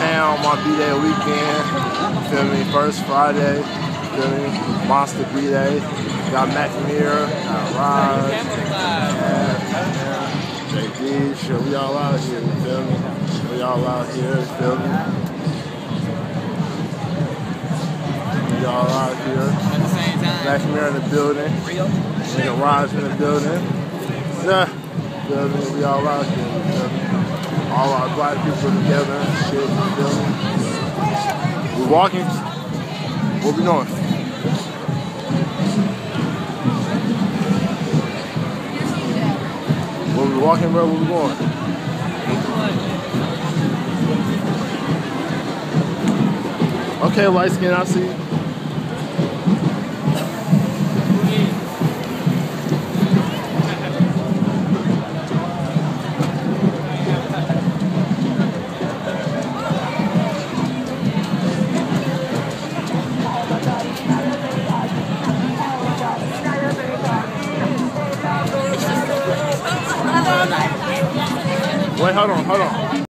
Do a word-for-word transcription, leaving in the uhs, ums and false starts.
town, my B-Day weekend. Feel me? First Friday. Feel me? Monster B-Day. Got McNamara, got Raj, J D. Sure, we all out here. You feel me? We all out here. You feel me? We all out here. At the same time. McNamara in the building. Nigga Raj in the building. Yeah. Feel me? We all out here. You feel me? All our black people together and shit. You feel me? We walking. What we doing? Where we walking, bro? Where we going? Okay, light skin, I see you. Wait, hold on, hold on.